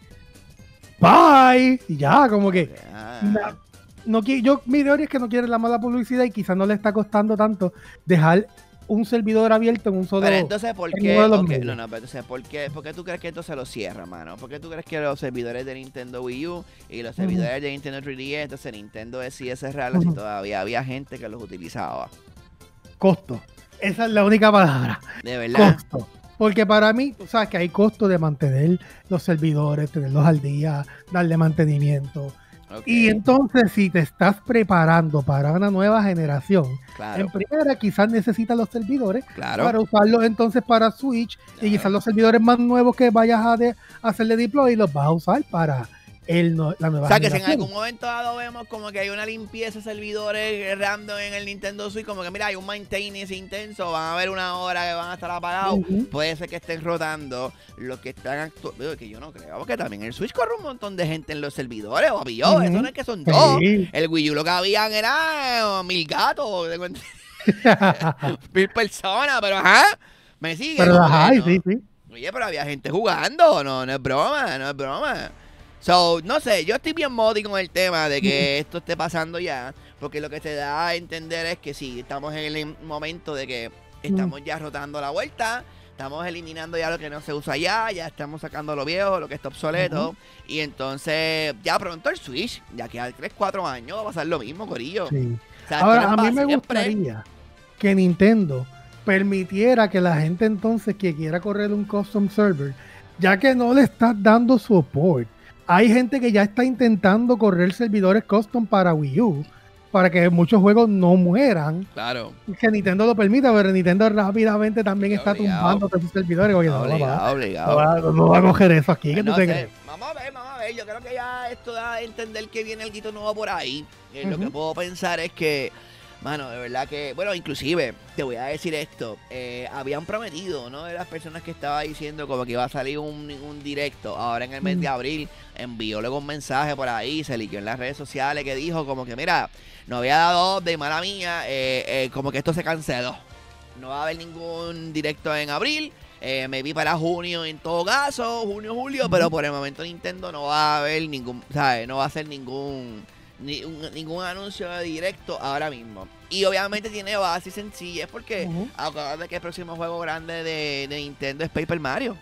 bye y ya, como que okay. ah. na, no, yo, mi teoría es que no quiere la mala publicidad y quizás no le está costando tanto dejar un servidor abierto en un solo... Pero entonces, ¿por qué? Okay, no, no, pero entonces, ¿por qué, ¿por qué tú crees que esto se lo cierra, mano? ¿Por qué tú crees que los servidores de Nintendo Wii U y los servidores uh-huh. de Nintendo tres D S, entonces Nintendo decide cerrarlos uh-huh. y todavía había gente que los utilizaba? Costo. Esa es la única palabra. ¿De verdad? Costo. Porque para mí, tú sabes que hay costo de mantener los servidores, tenerlos al día, darle mantenimiento. Okay. Y entonces, si te estás preparando para una nueva generación, claro. en primera quizás necesitas los servidores claro. para usarlos entonces para Switch, claro. y quizás los servidores más nuevos que vayas a, de, a hacerle deploy los vas a usar para el no, la nueva O sea, que si en generación. algún momento dado vemos como que hay una limpieza de servidores random en el Nintendo Switch, como que mira, hay un maintenance intenso, van a haber una hora que van a estar apagados, Ujú. puede ser que estén rotando los que están actuando, que yo no creo, porque también el Switch corre un montón de gente en los servidores, o pilló, Ujú. eso no es que son dos, Sí. el Wii U lo que habían era eh, mil gatos, tengo ent- mil personas, pero ajá, me sigue. Pero como ajá, que y no. sí, sí. Oye, pero había gente jugando, no, no es broma, no es broma. So, no sé, yo estoy bien modi con el tema de que esto esté pasando ya, porque lo que se da a entender es que sí, estamos en el momento de que estamos ya rotando la vuelta, estamos eliminando ya lo que no se usa ya, ya estamos sacando lo viejo, lo que está obsoleto, Ujú. y entonces ya pronto el Switch, ya que a tres, cuatro años va a pasar lo mismo, corillo. Sí. O sea, esto Ahora, no es a mí para me siempre. gustaría que Nintendo permitiera que la gente entonces que quiera correr un custom server, ya que no le estás dando support, hay gente que ya está intentando correr servidores custom para Wii U, para que muchos juegos no mueran, Claro. que Nintendo lo permita, pero Nintendo rápidamente también Obligado, está tumbando todos sus servidores. Oye, no, papá, Obligado, no, obligado. va, no va a coger eso aquí, ¿qué Pues tú no te sé. crees? Vamos a ver, vamos a ver. Yo creo que ya esto da a entender que viene el guito nuevo por ahí. Eh, Lo Ujú. que puedo pensar es que, mano, de verdad que, bueno, inclusive, te voy a decir esto. eh, habían prometido, ¿no? De las personas que estaba diciendo como que iba a salir un, un directo ahora en el mes de Mm. abril. Envió luego un mensaje por ahí, se liqueó en las redes sociales que dijo como que, mira, no había dado de mala mía, eh, eh, como que esto se canceló. No va a haber ningún directo en abril. Eh, me vi para junio en todo caso, junio, julio, Ujú. pero por el momento Nintendo no va a haber ningún, ¿sabes? No va a hacer ningún ni un- ningún anuncio de directo ahora mismo. Y obviamente tiene base sencilla, es porque Ujú. acuérdate que el próximo juego grande de, de Nintendo es Paper Mario.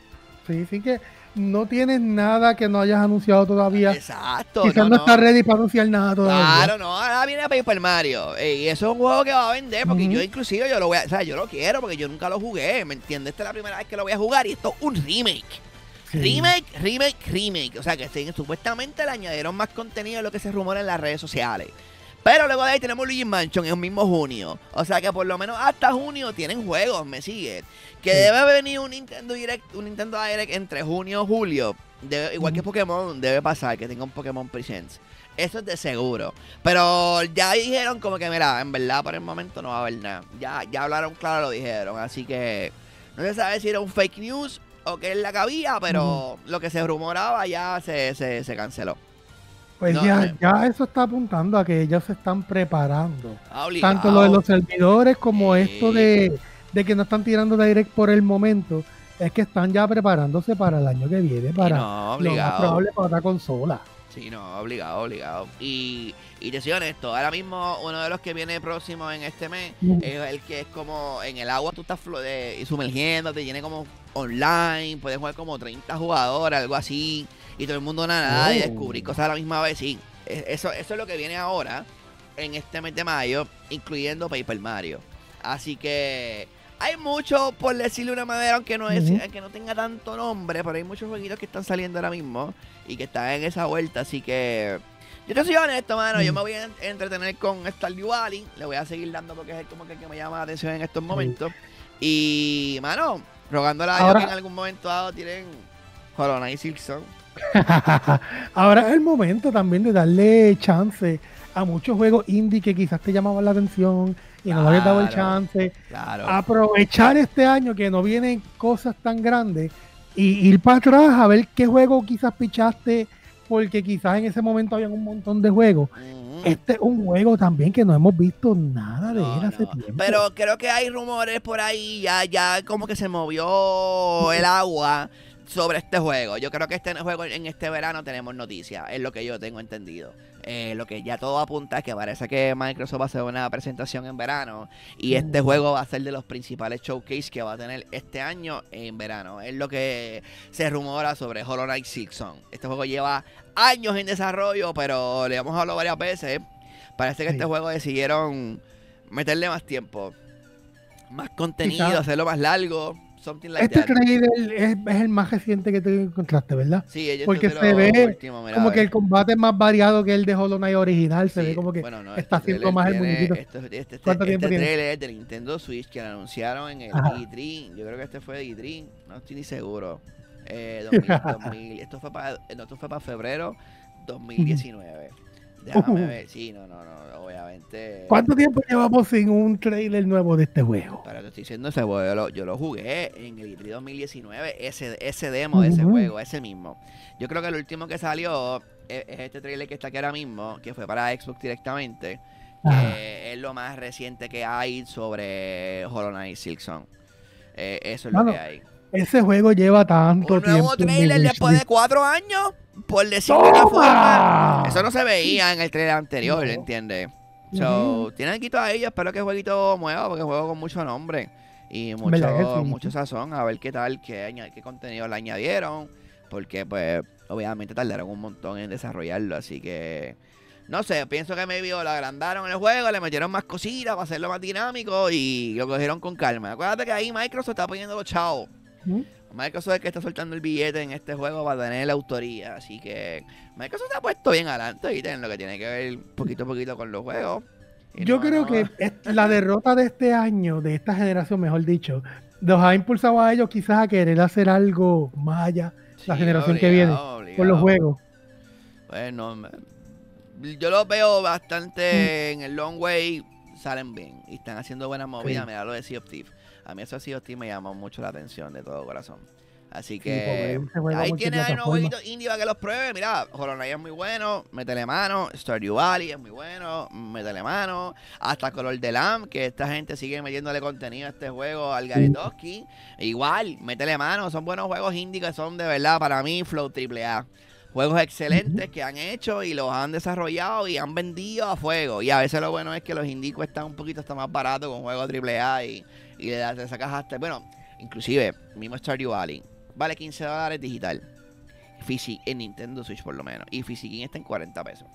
Sí, sí que no tienes nada que no hayas anunciado todavía. Exacto. Quizás no, no, está ready para anunciar nada todavía. Claro, no, ahora viene Paper Mario. eh, Y eso es un juego que va a vender. Porque Ujú. yo, inclusive, yo lo voy a. O sea, yo lo quiero porque yo nunca lo jugué. ¿Me entiendes? Esta es la primera vez que lo voy a jugar y esto es un remake. Sí. Remake, remake, remake. O sea, que sí, supuestamente le añadieron más contenido de lo que se rumora en las redes sociales. Pero luego de ahí tenemos Luigi Mansion en el mismo junio. O sea que por lo menos hasta junio tienen juegos, me sigue. Que Sí. debe venir un Nintendo Direct, un Nintendo Direct entre junio y julio. Debe- igual que Ujú. Pokémon, debe pasar que tenga un Pokémon Presents. Eso es de seguro. Pero ya dijeron como que, mira, en verdad por el momento no va a haber nada. Ya, ya hablaron claro, lo dijeron. Así que no se sabe si era un fake news o qué es la que había, pero lo que se rumoraba ya se, se, se canceló. Pues No, ya, eh. ya eso está apuntando a que ellos se están preparando. Ah, obligado. Tanto lo de los servidores como Sí. esto de, de que no están tirando direct por el momento. Es que están ya preparándose para el año que viene, para no, lo más obligado. probable para otra consola. Sí, no, obligado, obligado. Y, y te soy honesto, ahora mismo uno de los que viene próximo en este mes Ujú. es el que es como en el agua tú estás flo- de- sumergiéndote, tiene como online, puedes jugar como treinta jugadores, algo así, y todo el mundo nada y Oh. descubrir cosas a la misma vez, sí. E- Eso, eso es lo que viene ahora en este mes de mayo, incluyendo Paper Mario. Así que hay mucho, por decirlo de una manera, aunque no, es, Ujú. aunque no tenga tanto nombre, pero hay muchos jueguitos que están saliendo ahora mismo y que están en esa vuelta, así que yo te soy honesto, mano, yo Mm. me voy a en- entretener con Stardew Valley, le voy a seguir dando porque es como que, el que me llama la atención en estos momentos, y, mano, rogándole a Dios Ahora- que en algún momento dado tiren Hollow Knight Silksong. Ahora es el momento también de darle chance a muchos juegos indie que quizás te llamaban la atención y no le habías dado el Claro. chance. Claro. Aprovechar este año que no vienen cosas tan grandes y ir para atrás a ver qué juego quizás pichaste, porque quizás en ese momento habían un montón de juegos. Ujú. Este es un juego también que no hemos visto nada de No, él hace no. tiempo. Pero creo que hay rumores por ahí, ya, ya como que se movió el agua sobre este juego. Yo creo que este juego en este verano tenemos noticias, es lo que yo tengo entendido. Eh, lo que ya todo apunta es que parece que Microsoft va a hacer una presentación en verano y este Mm. juego va a ser de los principales showcase que va a tener este año en verano. Es lo que se rumora sobre Hollow Knight Silksong. Este juego lleva años en desarrollo, pero le hemos hablado varias veces. Parece que Sí. este juego decidieron meterle más tiempo, más contenido, Quizá- hacerlo más largo, something like Este that. trailer es, es el más reciente que te encontraste, ¿verdad? Sí, ellos porque son de se los ve últimos, mira, Como a que ver. el combate es más variado que el de Hollow Knight original. Se Sí, ve como que bueno, no, está este haciendo trailer más el tiene- muñequito. Este, este, este, ¿Cuánto este tiempo tiene? trailer es de Nintendo Switch que lo anunciaron en el Ajá. E tres. Yo creo que este fue de E tres. No estoy ni seguro. Eh, dos mil, dos mil, esto fue para no, esto fue para febrero dos mil diecinueve. Déjame ver, sí, no, no, no, obviamente. ¿Cuánto tiempo llevamos sin un trailer nuevo de este juego? Pero te estoy diciendo ese juego, yo lo, yo lo jugué en el E tres dos mil diecinueve, ese, ese demo de ese uh-huh. juego, ese mismo. Yo creo que el último que salió es, es este trailer que está aquí ahora mismo, que fue para Xbox directamente, que ah. es lo más reciente que hay sobre Hollow Knight Silksong. Eh, eso es bueno, lo que hay. Ese juego lleva tanto tiempo. Un nuevo trailer después de cuatro años, por decirlo de una forma. Eso no se veía en el trailer anterior, no. ¿Entiendes? So, uh-huh. tienen aquí a ellos, espero que el jueguito mueva, porque es un juego con mucho nombre y mucho, sí? mucho sazón, a ver qué tal, qué, qué contenido le añadieron, porque pues obviamente tardaron un montón en desarrollarlo, así que no sé, pienso que maybe lo agrandaron en el juego, le metieron más cositas para hacerlo más dinámico y lo cogieron con calma. Acuérdate que ahí Microsoft está poniendo los chavos. ¿Mm? Microsoft es que está soltando el billete en este juego para tener la autoría, así que Microsoft se ha puesto bien adelante y en lo que tiene que ver poquito a poquito con los juegos. Yo no, creo no... que es la derrota de este año, de esta generación, mejor dicho, los ha impulsado a ellos quizás a querer hacer algo más allá, sí, la generación obligado, que viene, obligado. Con los juegos. Bueno, yo los veo bastante mm. en el long way, salen bien y están haciendo buenas movidas, sí. Mira lo de Sea of Thieves. A mí eso Sea of Thieves me llamó mucho la atención de todo corazón. Así que sí, ahí tienes unos jueguitos indie para que los pruebes. Mira, Hollow Knight es muy bueno, métele mano. Stardew Valley es muy bueno, métele mano. Hasta Color de Lamb, que esta gente sigue metiéndole contenido a este juego al Garetoski. Igual, métele mano. Son buenos juegos indie que son de verdad para mí Flow triple A. Juegos excelentes que han hecho y los han desarrollado y han vendido a fuego. Y a veces lo bueno es que los indie cuestan un poquito hasta más barato con juegos triple A y, y le das, te sacas hasta... Bueno, inclusive, mismo Stardew Valley vale quince dólares digital. Físico en Nintendo Switch por lo menos. Y Fisikin está en cuarenta pesos.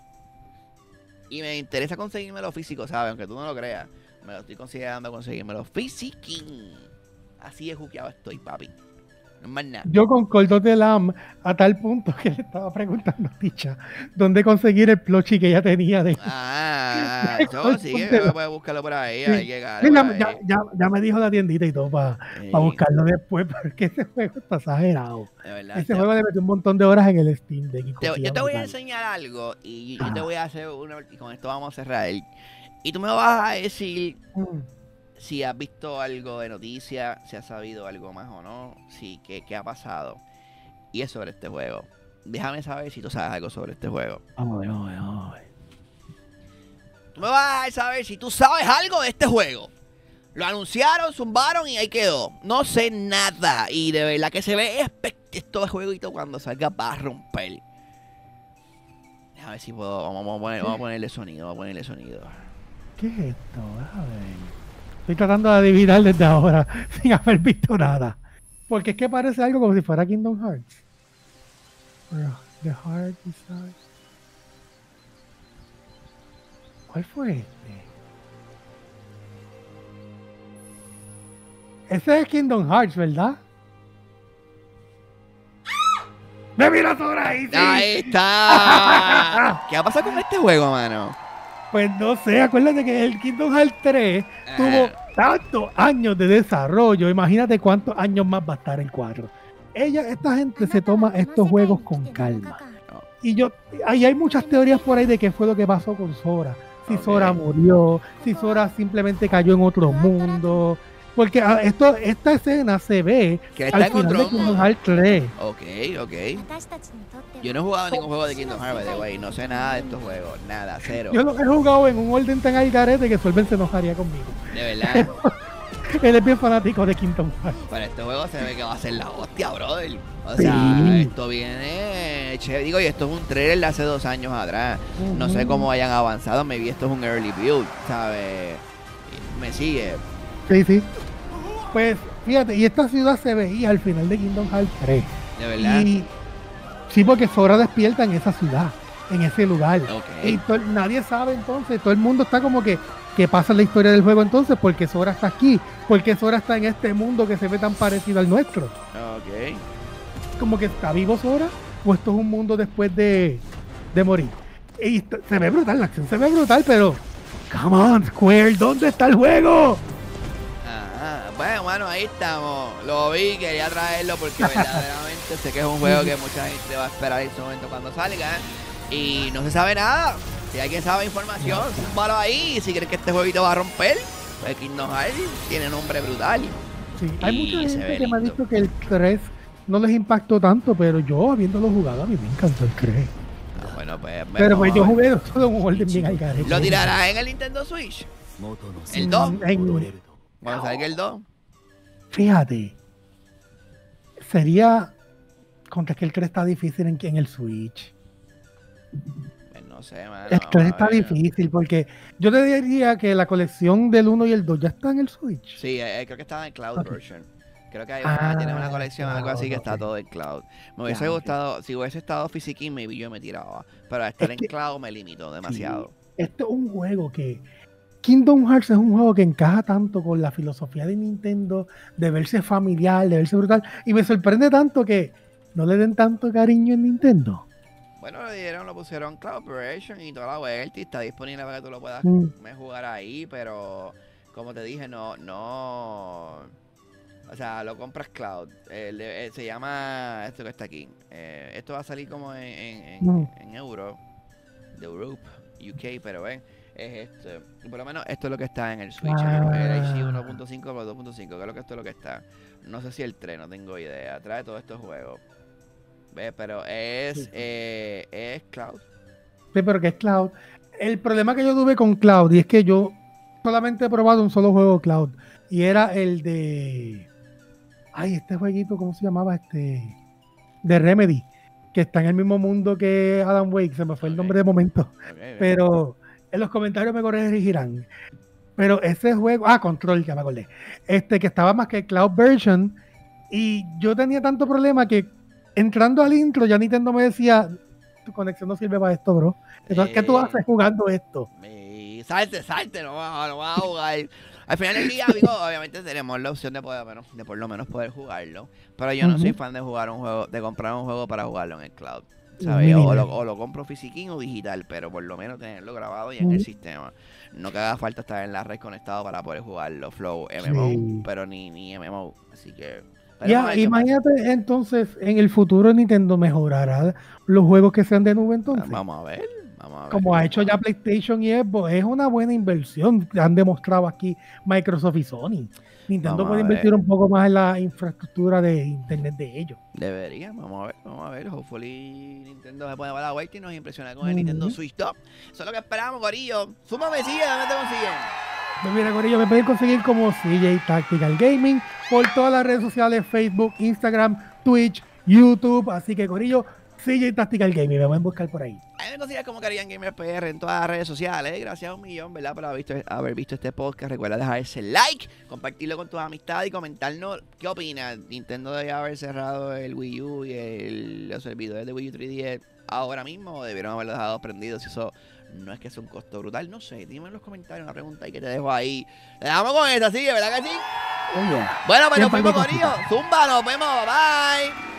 Y me interesa conseguirme físico, ¿sabes? Aunque tú no lo creas. Me lo estoy considerando conseguirme Fisikin. Así de juqueado estoy, papi. No es más nada. Yo con Color de Lamb a tal punto que le estaba preguntando a Ticha dónde conseguir el plushie que ella tenía de... Ah, eso sí, me puede buscarlo por ahí. Sí. Hay que llegar, sí, ya, por ahí. Ya, ya, ya me dijo la tiendita y todo para sí. pa buscarlo después, porque ese juego está exagerado. De verdad, ese te... juego le metió un montón de horas en el Steam Deck. Te, yo te voy a enseñar algo y yo ah. te voy a hacer una... Y con esto vamos a cerrar. Y tú me vas a decir... Mm. Si has visto algo de noticias, si has sabido algo más o no, si qué, qué ha pasado. Y es sobre este juego. Déjame saber si tú sabes algo sobre este juego. Vamos a ver, vamos a ver, vamos a ver. Tú me vas a saber si tú sabes algo de este juego. Lo anunciaron, zumbaron y ahí quedó. No sé nada. Y de verdad que se ve espectacular este jueguito cuando salga va a romper. Déjame ver si puedo. Vamos a, poner, vamos a ponerle sonido. Vamos a ponerle sonido. ¿Qué es esto? Déjame ver. Estoy tratando de adivinar desde ahora sin haber visto nada. Porque es que parece algo como si fuera Kingdom Hearts. The Heart Inside. ¿Cuál fue este? Ese es Kingdom Hearts, ¿verdad? ¡Me mira por ahí! Sí. ¡Ahí está! ¿Qué va a pasar con este juego, mano? Pues no sé, acuérdate que el Kingdom Hearts tres ah. tuvo tantos años de desarrollo. Imagínate cuántos años más va a estar en cuatro. Ella, esta gente se toma estos juegos con calma. Y yo, ahí hay muchas teorías por ahí de qué fue lo que pasó con Sora. Si okay. Sora murió, si Sora simplemente cayó en otro mundo. Porque esto, esta escena se ve que está al final de Kingdom Hearts tres. Ok, ok. Yo no he jugado ningún juego de Kingdom Hearts, by the way. No sé nada de estos juegos. Nada, cero. Yo lo he jugado en un orden tan al garete que Solven se enojaría conmigo. De verdad. Él es bien fanático de Kingdom Hearts. Pero este juego se ve que va a ser la hostia, brother. O sea, sí. Esto viene... Che, digo, y esto es un trailer de hace dos años atrás. Uh-huh. No sé cómo hayan avanzado. Me vi esto es un early build, ¿sabes? Me sigue. Sí, sí. Pues, fíjate, y esta ciudad se veía al final de Kingdom Hearts tres. ¿De verdad? Y, sí, porque Sora despierta en esa ciudad, en ese lugar. Okay. Y to, nadie sabe entonces, todo el mundo está como que, ¿qué pasa en la historia del juego entonces? ¿Por qué Sora está aquí? ¿Por qué Sora está en este mundo que se ve tan parecido al nuestro? Ok. Como que está vivo Sora, o esto es un mundo después de, de morir. Y esto, se ve brutal, la acción se ve brutal, pero... Come on, Square, ¿dónde está el juego? Bueno, bueno, ahí estamos. Lo vi, quería traerlo porque verdaderamente sé que es un juego que mucha gente va a esperar en su momento cuando salga. Y no se sabe nada. Si alguien sabe información, zúmbalo ahí. Si crees que este jueguito va a romper, pues Kingdom Hearts tiene nombre brutal. Sí, hay mucha gente que me ha dicho que el tres no les impactó tanto, pero yo, habiéndolo jugado, a mí me encantó el tres. Ah, bueno, pues, pero pues yo jugué todo en un orden bien al garete. ¿Lo tirarás en el Nintendo Switch? ¿El dos? En... ¿Cuándo salga el dos? Fíjate, sería... Contra que el tres está difícil en, en el Switch. Pues no sé, mano. El tres está difícil porque yo te diría que la colección del uno y el dos ya está en el Switch. Sí, eh, creo que estaba en Cloud okay. Version. Creo que hay una, ah, tiene una colección, claro, algo así que okay. está todo en Cloud. Me hubiese claro, gustado, okay. si hubiese estado Physics, maybe yo me tiraba. Pero al estar es en que, Cloud me limitó demasiado. Sí, esto es un juego que... Kingdom Hearts es un juego que encaja tanto con la filosofía de Nintendo, de verse familiar, de verse brutal. Y me sorprende tanto que no le den tanto cariño en Nintendo. Bueno, lo dieron, lo pusieron Cloud Version y toda la vuelta y está disponible para que tú lo puedas mm. jugar ahí, pero como te dije, no, no, o sea, lo compras Cloud, eh, le, se llama, esto que está aquí, eh, esto va a salir como en, en, en, mm. en euro, de Europe, U K, pero ven, es esto, por lo menos esto es lo que está en el Switch, ah. el H D uno punto cinco por dos punto cinco, creo que esto es lo que está, no sé si el tres, no tengo idea, trae todos estos juegos. Ve, pero es, sí. eh, es Cloud. Sí, pero que es Cloud. El problema que yo tuve con Cloud, y es que yo solamente he probado un solo juego Cloud, y era el de... Ay, este jueguito, ¿cómo se llamaba? Este... De Remedy, que está en el mismo mundo que Alan Wake, se me fue okay. el nombre de momento. Okay, pero en los comentarios me corregirán. Pero ese juego... Ah, Control, ya me acordé. Este, que estaba más que Cloud Version, y yo tenía tanto problema que entrando al intro, ya Nintendo me decía, tu conexión no sirve para esto, bro. Entonces, ¿qué tú haces jugando esto? Me... Salte, salte, no vas no va a jugar. Al final del día, amigo, obviamente tenemos la opción de, poder, bueno, de por lo menos poder jugarlo. Pero yo no uh-huh. soy fan de jugar un juego, de comprar un juego para jugarlo en el cloud. ¿Sabes? Uh-huh. O, lo, o lo compro físico o digital, pero por lo menos tenerlo grabado y en uh-huh. el sistema. No que haga falta estar en la red conectado para poder jugarlo. Flow, M M O, sí. pero ni, ni M M O. Así que... Ya, imagínate pasa. Entonces, en el futuro Nintendo mejorará los juegos que sean de nube entonces. Vamos a ver, vamos a ver. Como ha hecho ya PlayStation y Xbox, es una buena inversión. Han demostrado aquí Microsoft y Sony. Nintendo vamos puede invertir un poco más en la infraestructura de internet de ellos. Debería, vamos a ver, vamos a ver. Hopefully Nintendo se puede dar la vuelta y nos impresiona con el uh-huh. Nintendo Switch Top. Eso es lo que esperamos, Corillo. Súmame, sigue, ¿dónde te consiguen? Pues mira, Corillo, me pueden conseguir como C J Tactical Gaming por todas las redes sociales, Facebook, Instagram, Twitch, YouTube. Así que, Corillo, C J Tactical Gaming, me pueden buscar por ahí. A mí me consideras como Carian Gamer P R en todas las redes sociales. Gracias a un millón, ¿verdad? Por haber visto, haber visto este podcast. Recuerda dejar ese like, compartirlo con tus amistades y comentarnos qué opinas. Nintendo debe haber cerrado el Wii U y el, los servidores de Wii U tres D S ahora mismo, o debieron haberlo dejado prendido. Si eso no es que sea un costo brutal, no sé. Dime en los comentarios una pregunta y que te dejo ahí. Le damos con esta, ¿sí? ¿Verdad que sí? Oh, yeah. Bueno, pues nos fuimos con ellos. Zumba, nos vemos. Bye.